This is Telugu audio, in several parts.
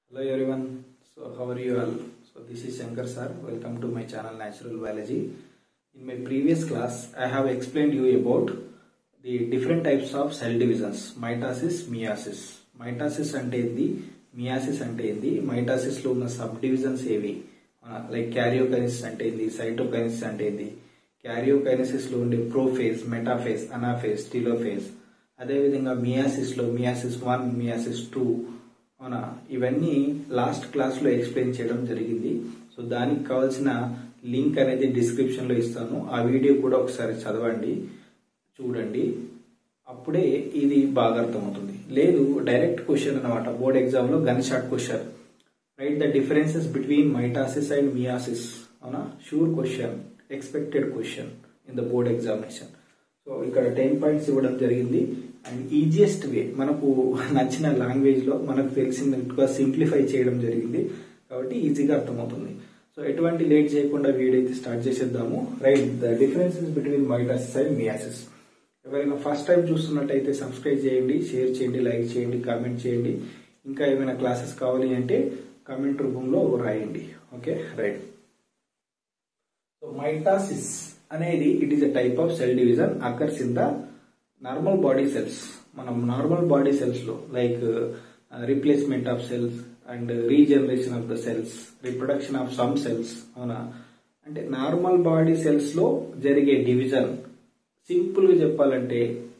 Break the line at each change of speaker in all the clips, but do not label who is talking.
Hello everyone. So how are you all? So this is Shankar sir. Welcome to my channel Natural Biology. In my previous class, I have explained you about the different types of cell divisions: mitosis, meiosis. Mitosis ante endi, meiosis ante endi, mitosis lo unna subdivisions evi? Like karyokinesis ante endi, cytokinesis ante endi, karyokinesis lo unde prophase, metaphase, anaphase, telophase. అదే విధంగా మియాసిస్ లో మియాసిస్ 1, మియాసిస్ 2 అవునా, ఇవన్నీ లాస్ట్ క్లాస్ లో ఎక్స్ప్లెయిన్ చేయడం జరిగింది. సో దానికి కావాల్సిన లింక్ అనేది డిస్క్రిప్షన్ లో ఇస్తాను. ఆ వీడియో కూడా ఒకసారి చదవండి, చూడండి, అప్పుడే ఇది బాగా అర్థమవుతుంది. లేదు డైరెక్ట్ క్వశ్చన్ అన్నమాట, బోర్డ్ ఎగ్జామ్ లో gun shot question, right the differences between mitosis and meiosis. అవునా, sure question, expected question in the board examination. So ఇక్కడ 10 పాయింట్స్ ఇవ్వడం జరిగింది. అండ్ ఈజియెస్ట్ వే, మనకు నచ్చిన లాంగ్వేజ్ లో మనకు తెలిసినట్టుగా సింప్లిఫై చేయడం జరిగింది, కాబట్టి ఈజీగా అర్థమవుతుంది. సో ఎటువంటి లేట్ చేయకుండా వీడియో అయితే స్టార్ట్ చేసేద్దాము. Right, the differences between mitosis and meiosis. ఎవరైనా ఫస్ట్ టైం చూస్తున్నట్టయితే సబ్స్క్రైబ్ చేయండి, షేర్ చేయండి, లైక్ చేయండి, కామెంట్ చేయండి. ఇంకా ఏమైనా క్లాసెస్ కావాలి అంటే కామెంట్ రూపంలో రాయండి. Okay, right. సో మైటాసిస్ అనేది it is a type of cell division occurs in the normal body cells. మనం నార్మల్ బాడీ సెల్స్ లో like replacement of cells and regeneration of the cells, reproduction of some cells. అవునా, అంటే నార్మల్ బాడీ సెల్స్ లో జరిగే డివిజన్, సింపుల్ గా చెప్పాలంటే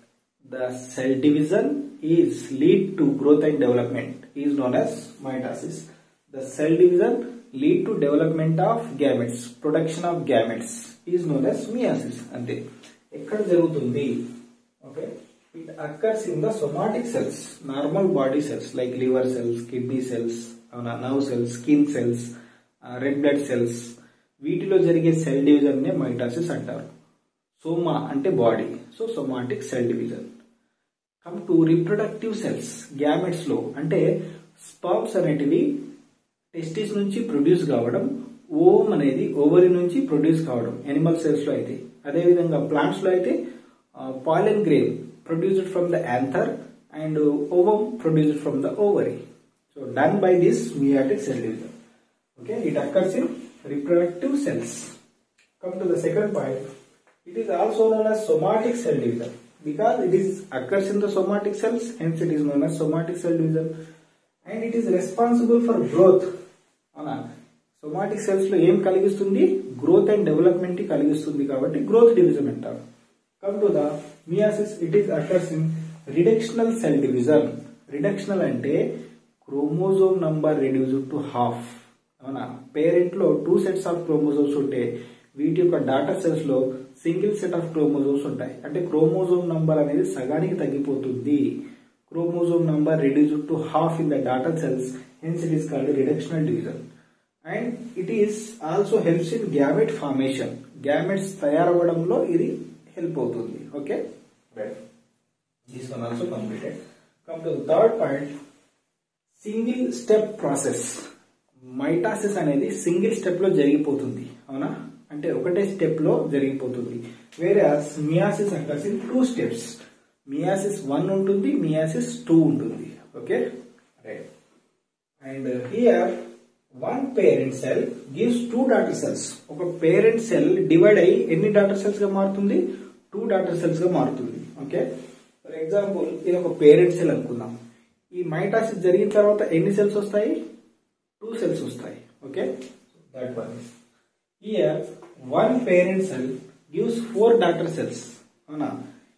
the cell division is lead to growth and development is known as mitosis. The cell division lead to development of gametes, production of gametes is known as meiosis. అంతే. ఎక్కడ జరుగుతుంది? Okay, it occurs in the somatic cells, normal body cells like liver cells, kidney cells, nerve cells, skin cells, red blood cells. వీటిలో జరిగే సెల్ డివిజన్ నే మైటాసిస్ అంటారు. సోమా అంటే body, so somatic cell division. Come to reproductive cells, gametes లో అంటే స్పర్మ్స్ అనేటివి టెస్టిస్ నుంచి ప్రొడ్యూస్ కావడం, ఓమ్ అనేది ఓవరీ నుంచి ప్రొడ్యూస్ కావడం ఎనిమల్ సెల్స్ లో అయితే. అదేవిధంగా ప్లాంట్స్ లో అయితే pollen grain produced from the anther and ovum produced from the ovary. So done by this meiotic cell division. Okay, it occurs in reproductive cells. Come to the second point. It is also known as somatic cell division because it is occurs in the somatic cells, hence it is known as somatic cell division. And it is responsible for growth. Ana somatic cells లో ఏం కలిగిస్తుంది? గ్రోత్ అండ్ డెవలప్మెంట్ కలిగిస్తుంది, కాబట్టి గ్రోత్ డివిజన్ అంటారు. Come to the meiosis, it is occurs in reductional cell division. Reductional అంటే chromosome number reduced to half. అవునా, పేరెంట్ లో 2 సెట్స్ ఆఫ్ క్రోమోజోమ్స్ ఉంటే వీటి యొక్క డాటర్ సెల్స్ లో సింగిల్ సెట్ ఆఫ్ క్రోమోజోమ్స్ ఉంటాయి. అంటే క్రోమోజోమ్ నంబర్ అనేది సగానికి తగ్గిపోతుంది. Chromosome number reduced to half in the daughter cells, hence it is called reductional division. And it is also helps in gamete formation. Gametes తయారవడంలో ఇది హెల్ప్ అవుతుంది. Okay, right. This one also completed. Come to third point, single step process. Mitosis అనేది సింగిల్ స్టెప్ లో జరిగిపోతుంది. అవునా, అంటే ఒకటే స్టెప్ లో జరిగిపోతుంది. వేరే meiosis occurs in 2 steps. Meiosis 1 ఉంటుంది, మియాసిస్ 2 ఉంటుంది. Okay, right. And here one parent cell gives 2 daughter cells. ఒక పేరెంట్ సెల్ డివైడ్ అయ్యి ఎన్ని డాటర్ సెల్స్ గా మారుతుంది? 2 డాటర్ సెల్స్ గా మారుతుంది. ఓకే, ఫర్ ఎగ్జాంపుల్ ఇది ఒక పేరెంట్ సెల్ అనుకుందాం. ఈ మైటాసిస్ జరిగిన తర్వాత ఎన్ని సెల్స్ వస్తాయి? 2 సెల్స్ వస్తాయి. Okay, that one. Here one parent cell gives 4 daughter cells. అవునా,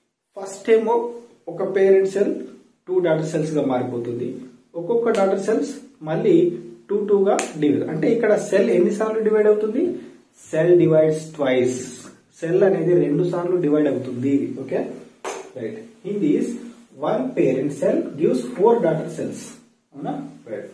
ఫస్ట్ ఏమో ఒక పేరెంట్ సెల్ 2 డాటర్ సెల్స్ గా మారిపోతుంది. ఒక్కొక్క డాటర్ సెల్స్ మళ్ళీ 2 గా డివైడ్. అంటే ఇక్కడ సెల్ ఎన్నిసార్లు డివైడ్ అవుతుంది? Cell divides twice. సెల్ అనేది 2 సార్లు డివైడ్ అవుతుంది. Okay, right. In this one parent cell gives 4 daughter cells. అవునా, right.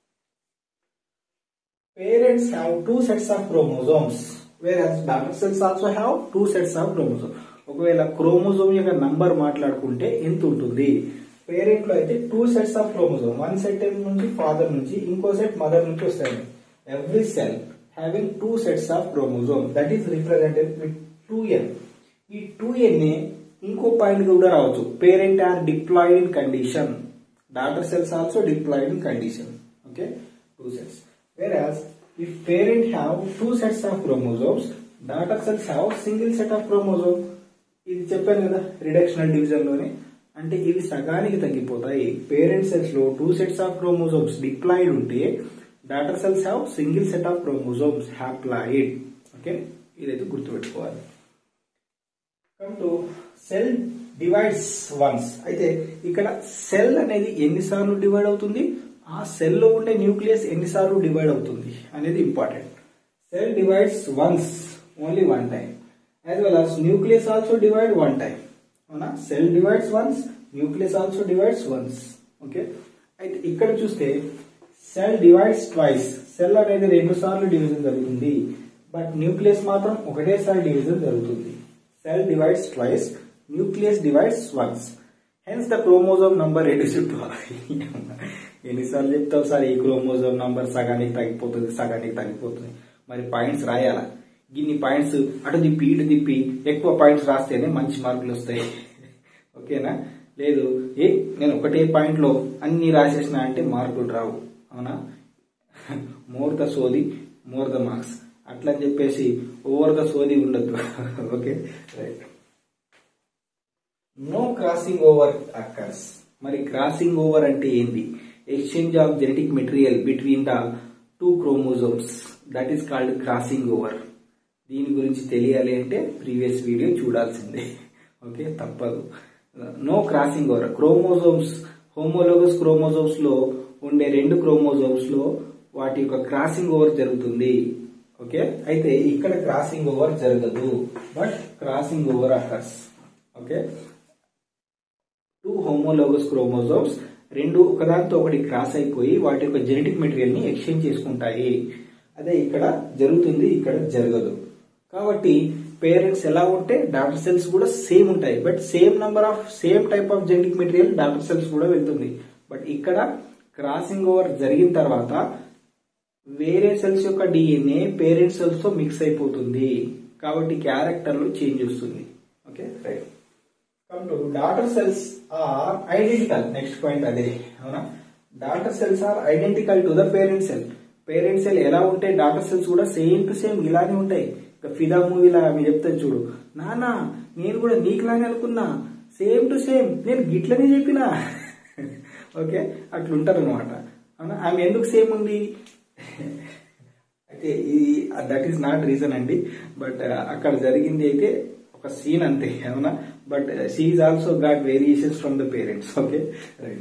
Parents have 2 sets of chromosomes, whereas daughter cells also have 2 sets of chromosomes. ఒకవేళ క్రోమోజోమ్ యొక్క నంబర్ మాట్లాడుకుంటే ఎంత ఉంటుంది? పేరెంట్ లో అయితే 2 సెట్స్ ఆఫ్ క్రోమోజోమ్, 1 సెట్ నుంచి ఫాదర్ నుంచి, ఇంకో సెట్ మదర్ నుంచి వస్తాయి. Every cell having 2 sets of chromosome, that is represented with 2n. ఈ 2n ఇంకో పాయింట్ కూడా రావచ్చు. Parent are diploid in condition, daughter cells also diploid in condition. Okay, two sets. Whereas if parent have two sets of chromosomes, daughter cells have single set of chromosome. ఇది చెప్పాను కదా రిడక్షనల్ డివిజన్ లోనే, అంటే ఇవి సగానికి తగ్గిపోతాయి. పేరెంట్ సెల్స్ లో two sets of chromosomes diploid ఉంటే daughter cells have single set of chromosomes haploid. Okay, ఇదైతే గుర్తుపెట్టుకోవాలి. Come to cell divides once. అయితే ఇక్కడ సెల్ అనేది ఎన్నిసార్లు డివైడ్ అవుతుంది, ఆ సెల్ లో ఉండే న్యూక్లియస్ ఎన్నిసార్లు డివైడ్ అవుతుంది అనేది important. Cell divides once, only one time, as well as nucleus also divide one time. అవునా, cell divides once, nucleus also divides once. Okay, అయితే ఇక్కడ చూస్తే సెల్ డివైడ్స్ ట్వైస్. సెల్ అనేది 2 సార్లు డివిజన్ జరుగుతుంది, బట్ న్యూక్లియస్ మాత్రం ఒకటేసారి డివిజన్ జరుగుతుంది. Cell divides twice, nucleus divides once. Hence the chromosome number reduced to. ఎన్నిసార్లు చెప్తావు సార్, ఈ క్రోమోజోమ్ నంబర్ సగానికి తగ్గిపోతుంది. మరి పాయింట్స్ రాయాలా? ఇన్ని పాయింట్స్ అటు తిప్పి ఇటు తిప్పి ఎక్కువ పాయింట్స్ రాస్తేనే మంచి మార్కులు వస్తాయి. ఓకేనా? లేదు నేను ఒకటే పాయింట్ లో అన్ని రాసేసిన అంటే మార్కులు రావు. అవునా? మోర్ ద సోది మోర్ ద మార్క్స్ అట్లా అని చెప్పేసి ఓవర్ ద సోది ఉండద్దు. Okay, right. No crossing over occurs. మరి క్రాసింగ్ ఓవర్ అంటే ఏంటి? Exchange of genetic material between the two chromosomes, that is called crossing over. దీని గురించి తెలియాలి అంటే ప్రీవియస్ వీడియో చూడాల్సిందే. ఓకే, తప్పదు. No crossing over. Chromosomes, homologous chromosomes లో ఉండే 2 క్రోమోజోమ్స్ లో వాటి యొక్క క్రాసింగ్ ఓవర్ జరుగుతుంది. ఓకే, అయితే ఇక్కడ క్రాసింగ్ ఓవర్ జరగదు, but crossing over occurs. Okay, 2 homologous chromosomes 2 ఒకదానితో ఒకటి క్రాస్ అయిపోయి వాటి యొక్క జెనెటిక్ మెటీరియల్ ని ఎక్స్చేంజ్ చేసుకుంటాయి. అదే ఇక్కడ జరుగుతుంది, ఇక్కడ జరగదు. కాబట్టి పేరెంట్స్ ఎలా ఉంటే డాటర్ సెల్స్ కూడా సేమ్ ఉంటాయి, but same type of genetic material daughter cells కూడా వెళ్తుంది. బట్ ఇక్కడ క్రాసింగ్ ఓవర్ జరిగిన తర్వాత వేరే సెల్స్ యొక్క డిఎన్ఏ పేరెంట్ సెల్స్ తో మిక్స్ అయిపోతుంది, కాబట్టి క్యారెక్టర్ లో చేంజ్ వస్తుంది. Okay, right. Come to daughter cells are identical. Next point అదే. అవునా, daughter cells are identical to the parent cell. Parent cell ఎలా ఉంటే డాటర్ సెల్స్ కూడా సేమ్ టు సేమ్ ఇలానే ఉంటాయి. ఫిదా మూవీలా మీరు చెప్తారు చూడు, నానా నేను కూడా నీకులానే అనుకున్నా, సేమ్ టు సేమ్ నేను గిట్లనే చెప్పినా. ఓకే, అట్లుంటారు అనమాట. అవునా, ఆమె ఎందుకు సేమ్ ఉంది అయితే దట్ ఈస్ నాట్ రీజన్ అండి, బట్ అక్కడ జరిగింది అయితే ఒక సీన్ అంతే. అవునా, but she is also got variations from the parents. Okay, right.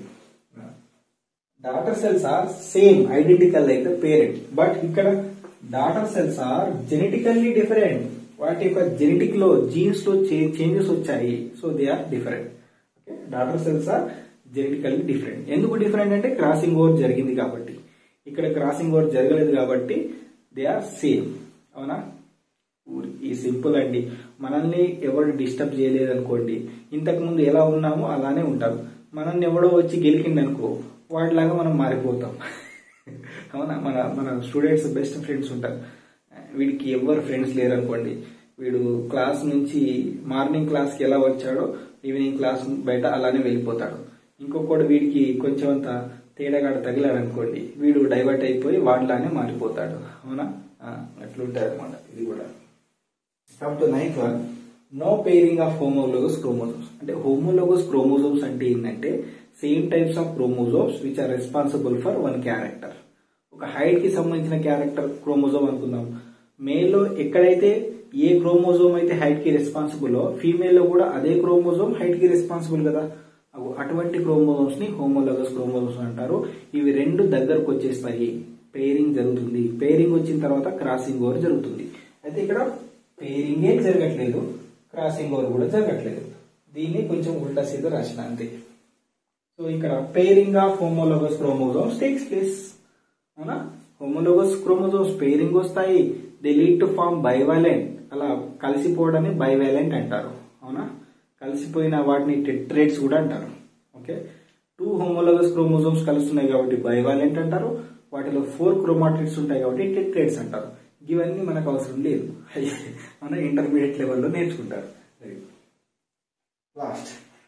Daughter cells are same identical like the parent, but ఇక్కడ daughter cells are genetically different. వాటి యొక్క జెనెటిక్ లో జీన్స్ లో చేంజెస్ వచ్చాయి, so they are different. Okay, daughter cells are genetically different. ఎందుకు డిఫరెంట్ అంటే క్రాసింగ్ ఓవర్ జరిగింది కాబట్టి. ఇక్కడ క్రాసింగ్ ఓవర్ జరగలేదు కాబట్టి దే ఆర్ సేమ్. అవునా, ఈ సింపుల్ అండి. మనల్ని ఎవరు డిస్టర్బ్ చేయలేదు అనుకోండి, ఇంతకు ముందు ఎలా ఉన్నామో అలానే ఉంటారు. మనల్ని ఎవడో వచ్చి గెలికిండి అనుకో, వాటిలాగా మనం మారిపోతాం. అవునా, మన స్టూడెంట్స్ బెస్ట్ ఫ్రెండ్స్ ఉంటారు. వీడికి ఎవరు ఫ్రెండ్స్ లేరు అనుకోండి, వీడు క్లాస్ నుంచి మార్నింగ్ క్లాస్కి ఎలా వచ్చాడో ఈవినింగ్ క్లాస్ బయట అలానే వెళ్ళిపోతాడు. ఇంకొకటి వీడికి కొంచెం అంత తేడాగాడ తగిలాడు అనుకోండి, వీడు డైవర్ట్ అయిపోయి వాడిలానే మారిపోతాడు. అవునా, అట్లుంటాయి అనమాట. ఇది కూడా. Come to 9th one. No pairing of homologous chromosomes. అంటే హోమోలోగస్ క్రోమోజోమ్స్ అంటే ఏంటంటే same types of chromosomes which are responsible for one character. ఒక హైట్ కి సంబంధించిన క్యారెక్టర్ క్రోమోజోమ్ అనుకుందాం. మేల్ లో ఎక్కడైతే ఏ క్రోమోజోమ్ అయితే హైట్ కి రెస్పాన్సిబుల్, ఫీమేల్ లో కూడా అదే క్రోమోజోమ్ హైట్ కి రెస్పాన్సిబుల్ కదా. అటువంటి క్రోమోజోమ్స్ ని హోమోలోగస్ క్రోమోజోమ్స్ అంటారు. ఇవి 2 దగ్గరకు వచ్చేస్తాయి, పేరింగ్ జరుగుతుంది. పేరింగ్ వచ్చిన తర్వాత క్రాసింగ్ ఓవర్ జరుగుతుంది. అయితే ఇక్కడ పేరింగే జరగట్లేదు, క్రాసింగ్ ఓవర్ కూడా జరగట్లేదు. దీన్ని కొంచెం ఉల్టా సీదా రాసిన అంతే. సో ఇక్కడ pairing of homologous chromosomes takes place. అవునా, హోమోలోగస్ క్రోమోజోమ్స్ పేరింగ్ వస్తాయి, they lead to form bivalent. అలా కలిసిపోవడాన్ని బైవాలెంట్ అంటారు. అవునా, కలిసిపోయిన వాటిని టెట్రేట్స్ కూడా అంటారు. ఓకే, 2 హోమోలోగస్ క్రోమోజోమ్స్ కలుస్తున్నాయి కాబట్టి బైవాలెంట్ అంటారు. వాటిలో 4 క్రోమాటిడ్స్ ఉంటాయి కాబట్టి టెట్రేట్స్ అంటారు. ఇవన్నీ మనకు అవసరం లేదు, మన ఇంటర్మీడియట్ లెవెల్లో నేర్చుకుంటారు. Last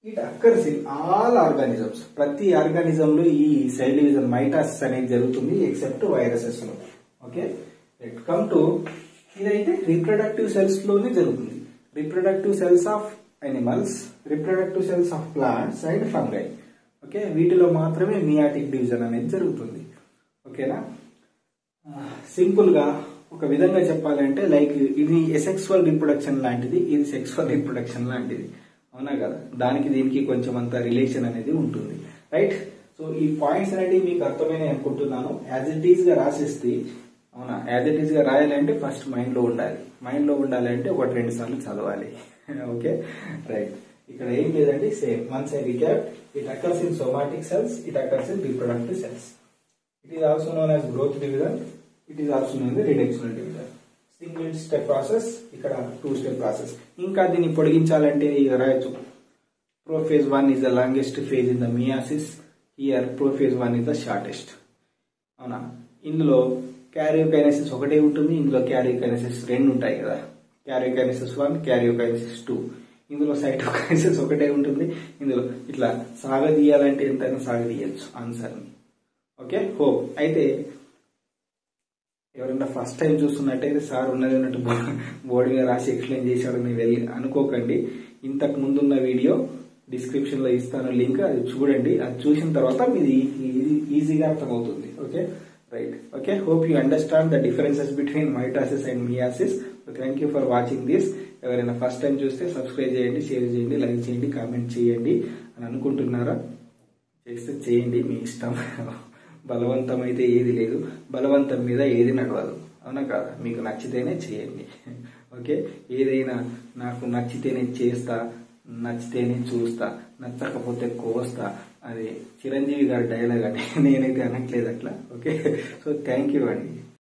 it occurs in all organisms. ప్రతి ఆర్గానిజం లో ఈ సెల్ డివిజన్ మైటాసిస్ అనేది జరుగుతుంది ఎక్సెప్ట్ వైరసెస్ లో. ఓకే, లెట్ కమ్ టు ఇదైతే రీప్రొడక్టివ్ సెల్స్ లోనే జరుగుతుంది. Reproductive cells of animals, reproductive cells of plants and fungi. Okay, వీటిలో మాత్రమే మియాటిక్ డివిజన్ అనేది జరుగుతుంది. ఓకేనా, సింపుల్ గా ఒక విధంగా చెప్పాలంటే లైక్ ఇది ఎసెక్సువల్ రీప్రొడక్షన్ లాంటిది, ఇది సెక్సువల్ రీప్రొడక్షన్ లాంటిది. అవునా కదా, దానికి దీనికి కొంచెం అంత రిలేషన్ అనేది ఉంటుంది. రైట్, సో ఈ పాయింట్స్ అనేవి మీకు అర్థమైనాయి అనుకుంటున్నాను. యాజ్ ఇట్ ఈస్ గా రాసేస్తే, అవునా, యాజ్ ఇట్ ఈస్ గా రాయాలంటే ఫస్ట్ మైండ్ లో ఉండాలి. మైండ్ లో ఉండాలంటే 1-2 సార్లు చదవాలి. Okay, right. ఇక్కడ ఏం లేదండి, same once I recap, it occurs in somatic cells, it occurs in reproductive cells. It is also known as growth division, it is also known as reductional division. Single step process, ఇక్కడ 2 స్టెప్ ప్రాసెస్. ఇంకా దీన్ని పొడిగించాలంటే ఇక రాయొచ్చు. Prophase 1 is the longest phase in the meiosis. Here prophase 1 is the shortest. అవునా, ఇందులో క్యారియోకైనెసిస్ ఒకటే ఉంటుంది, ఇందులో క్యారియోకైనెసిస్ 2 ఉంటాయి కదా. క్యారియోకైనెసిస్ 1, క్యారియోకైనెసిస్ 2. ఇందులో సైటోకైనెసిస్ ఒకటే ఉంటుంది. ఇందులో ఇట్లా సాగదీయాలంటే ఎంతైనా సాగదీయచ్చు ఆన్సర్ని. Okay, hope. అయితే ఎవరైనా ఫస్ట్ టైం చూస్తున్నట్టయితే సార్ ఉన్నది ఉన్నట్టు బోర్డు మీద రాసి ఎక్స్ప్లెయిన్ చేశాడని వెళ్ళి అనుకోకండి. ఇంతకు ముందున్న వీడియో డిస్క్రిప్షన్ లో ఇస్తాను లింక్, అది చూడండి. అది చూసిన తర్వాత మీది ఈజీగా అర్థమవుతుంది. Okay, right. Okay, hope you understand the differences between mitosis and meiosis. Thank you for watching this. ఎవరైనా ఫస్ట్ టైం చూస్తే సబ్స్క్రైబ్ చేయండి, షేర్ చేయండి, లైక్ చేయండి, కామెంట్ చేయండి అని అనుకుంటున్నారా? చేస్తే చేయండి, మీ ఇష్టం. బలవంతం అయితే ఏది లేదు, బలవంతం మీద ఏది నడవదు. అవునా కాదా? మీకు నచ్చితేనే చేయండి. ఓకే, ఏదైనా నాకు నచ్చితేనే చేస్తా, నచ్చితేనే చూస్తా, నచ్చకపోతే కోస్తా. అది చిరంజీవి గారి డైలాగ్ అని, నేనైతే అనట్లేదు అట్లా. ఓకే, సో థ్యాంక్ యూ అండి.